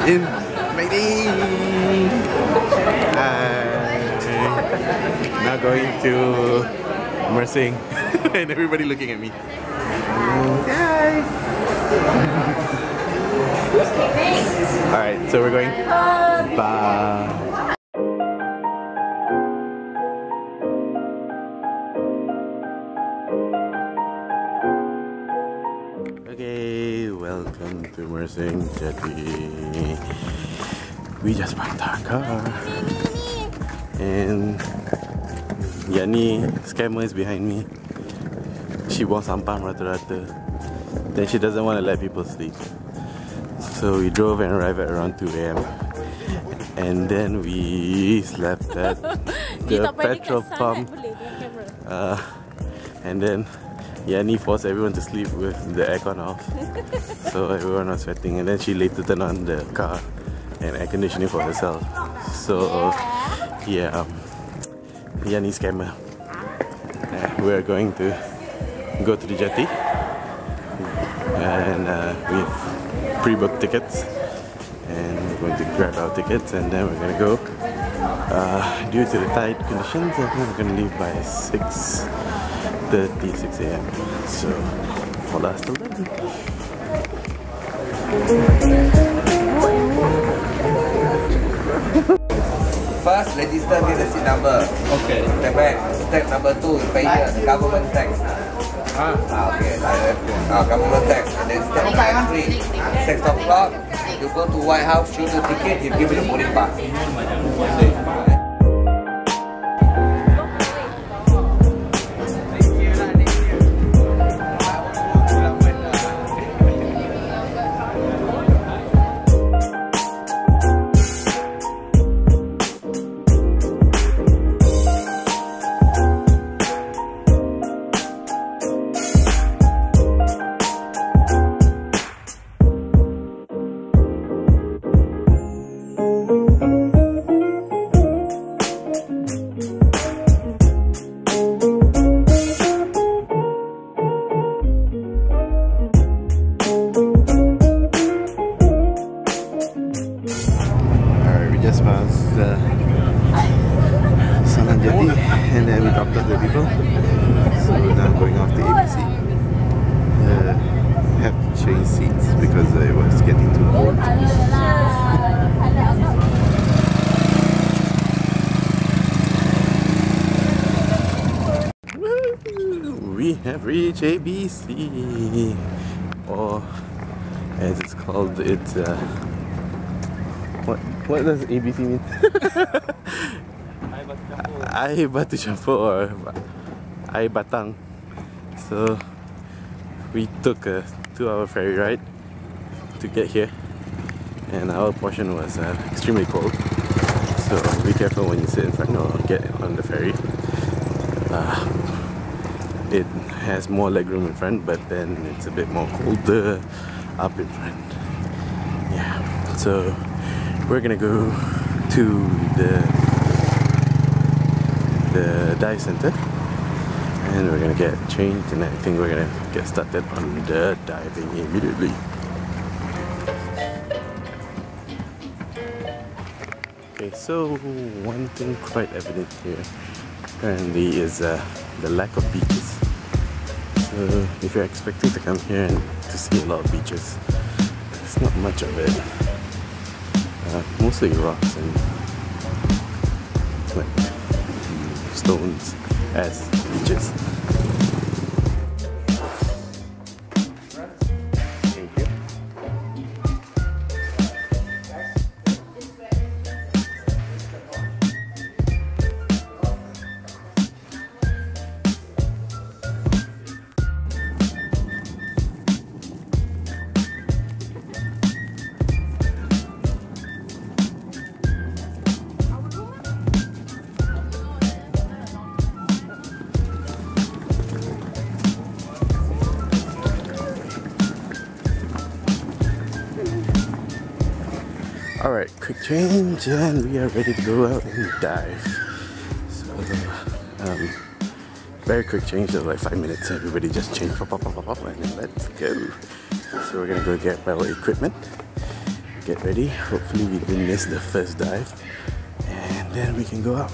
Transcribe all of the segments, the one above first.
in Mide. Now going to Mersing and everybody looking at me. Hi. Alright, so we're going. Bye. Okay, welcome to Mersing Jetty. We just parked our car. And Yani, scammer is behind me. She buang sampah rata-rata. Then she doesn't want to let people sleep. So we drove and arrived at around 2 AM. And then we slept at the petrol pump. And then Yani forced everyone to sleep with the aircon off. So everyone was sweating. And then she later turned on the car and air conditioning for herself. So yeah, Yani scammer. We're going to go to the jetty. And we've pre-booked tickets. And we're going to grab our tickets and then we're going to go. Due to the tight conditions, I think we're going to leave by 6:30, 6 AM. So follow us till then. First, register with the seat number. Okay. The back. Step number 2, pay the government tax. Okay. Government tax. And then step number 3, 6 o'clock, you go to White House, show the ticket, you give it a boarding pass. Jetty, and then we dropped off the people. So we're now going off to ABC. Have to change seats because it was getting too cold. We have reached ABC, or as it's called, it's what does ABC mean? Air batu campur or air batang. So we took a 2-hour ferry ride to get here, and our portion was extremely cold. So be careful when you sit in front or get on the ferry. It has more legroom in front, but then it's a bit more colder up in front. Yeah, so we're gonna go to the dive center and we're gonna get changed, and I think we're gonna get started on the diving immediately. Okay, so one thing quite evident here apparently is the lack of beaches. So if you're expecting to come here and to see a lot of beaches, it's not much of it. Mostly rocks and like stones as beaches. Thank you. Alright, quick change and we are ready to go out and dive. So, very quick change, of like 5 minutes. Everybody just changed, pop, and then let's go. So we're gonna go get our equipment, get ready. Hopefully we didn't miss the first dive. And then we can go out.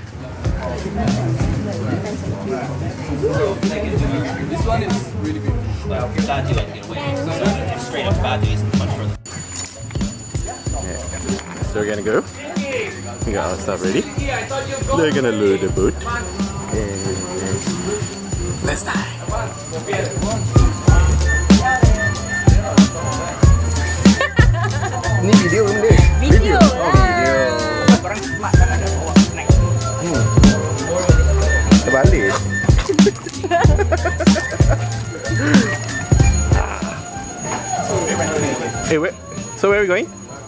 This one is really beautiful. Straight up bad is much further. So we're gonna go. We got our stuff ready. They're gonna lower the boat. And let's dive. Ni video belum deh? Video. Orang smart kan ada bawa snack. Terbalik. Hey, so where are we going?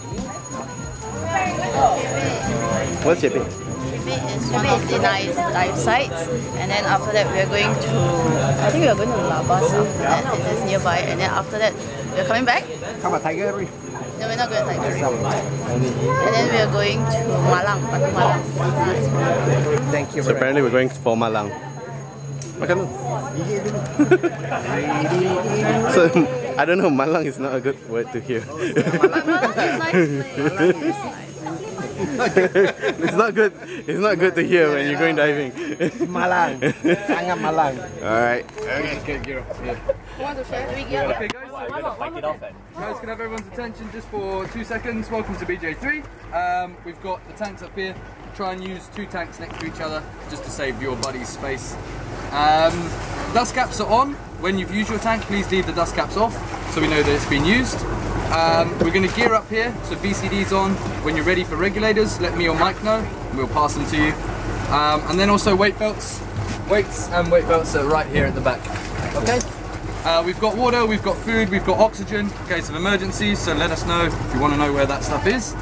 What's Jetty? It's one of the nice dive sites, and then after that we are going to, I think we are going to Labas after that, it is nearby, and then after that we are coming back. Come on, Tiger Reef. No, we're not going to Tiger Reef. And then we are going to Malang, Batu Malang. Thank you. So apparently we're going for Malang. Makan dulu. So I don't know, Malang is not a good word to hear. It's not good. It's not good to hear when you're going diving. Malang. Sangat Malang. Alright. Okay, get gear up. Yeah. Want to share? We get Okay, guys, so guys, can I have everyone's attention just for 2 seconds? Welcome to BJ3. We've got the tanks up here. Try and use 2 tanks next to each other just to save your buddy's space. Dust caps are on. When you've used your tank, please leave the dust caps off so we know that it's been used. We're going to gear up here, so VCD's on. When you're ready for regulators, let me or Mike know, and we'll pass them to you. And then also weight belts. Weights and weight belts are right here at the back. Okay? We've got water, we've got food, we've got oxygen in case of emergencies, so let us know if you want to know where that stuff is.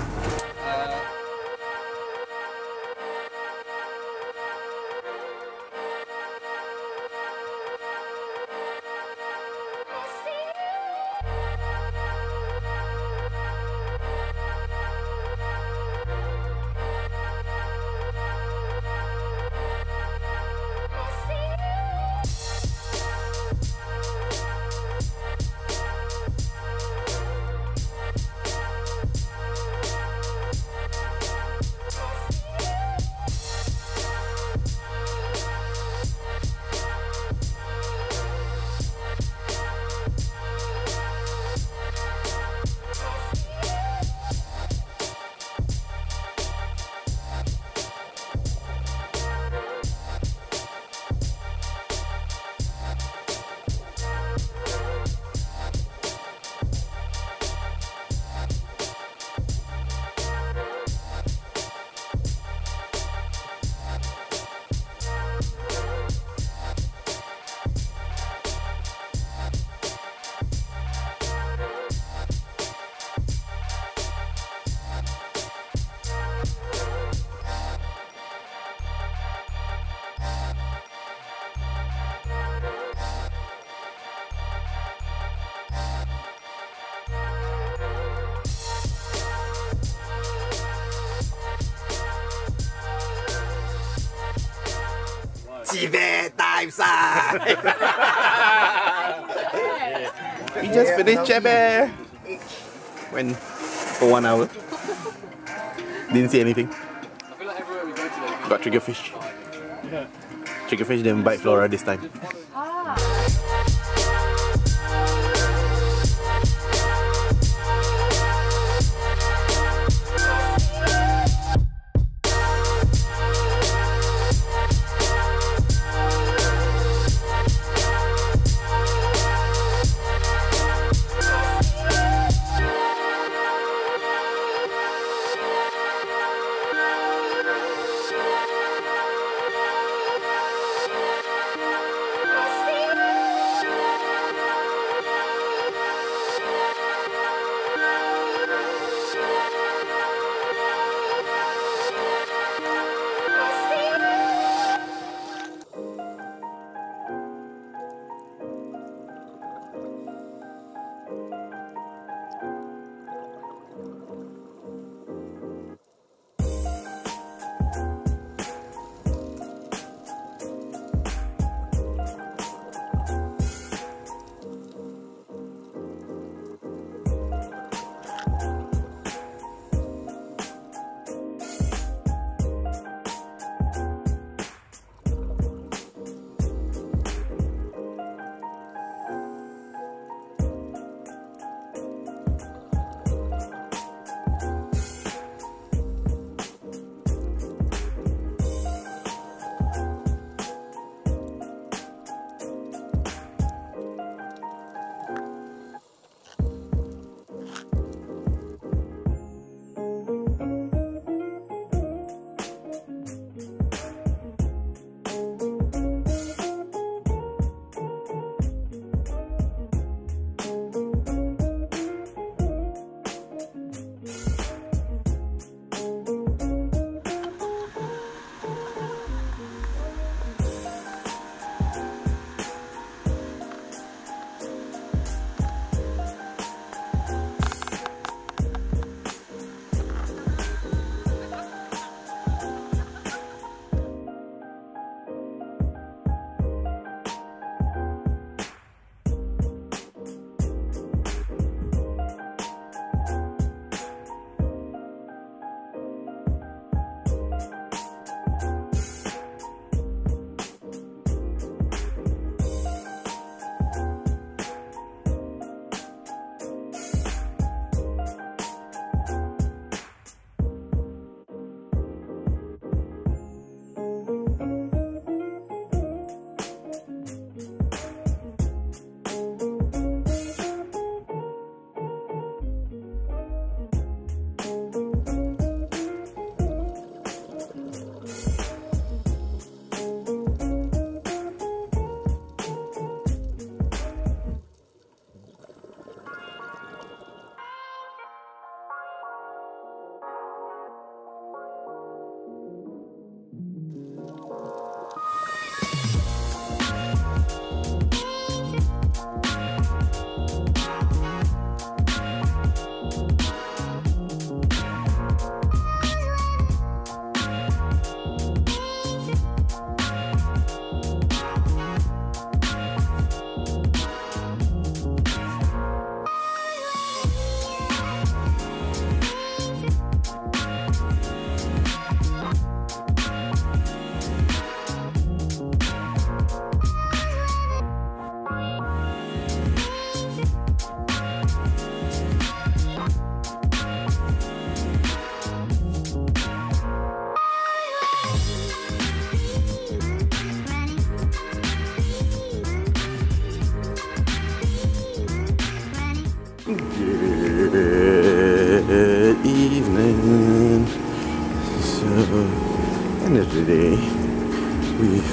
We just finished Chebe. Went for 1 hour. Didn't see anything. I feel like everywhere we go today. Got triggerfish. Triggerfish didn't bite Flora this time.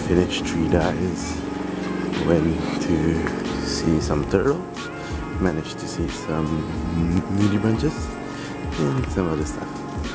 finished 3 dives. Went to see some turtles. Managed to see some moody bunches and some other stuff.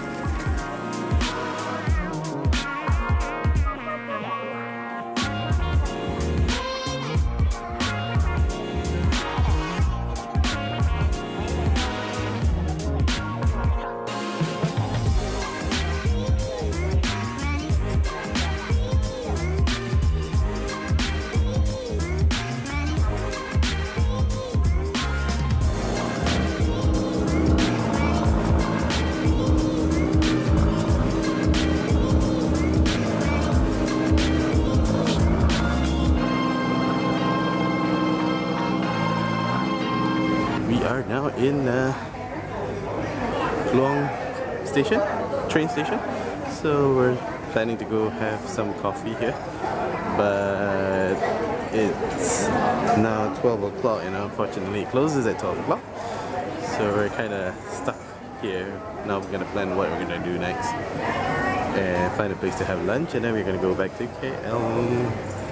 We are now in Kluang station, train station. So we're planning to go have some coffee here, but it's now 12 o'clock and unfortunately it closes at 12 o'clock. So we're kind of stuck here. Now we're gonna plan what we're gonna do next and find a place to have lunch, and then we're gonna go back to KL.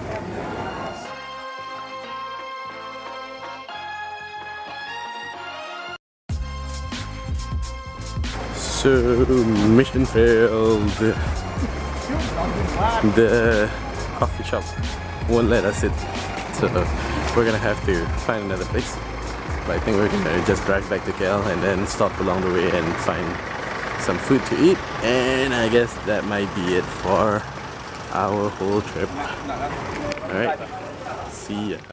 So, mission failed. The coffee shop won't let us in, so we're gonna have to find another place. But I think we're gonna just drive back to KL and then stop along the way and find some food to eat. And I guess that might be it for our whole trip. Alright, see ya.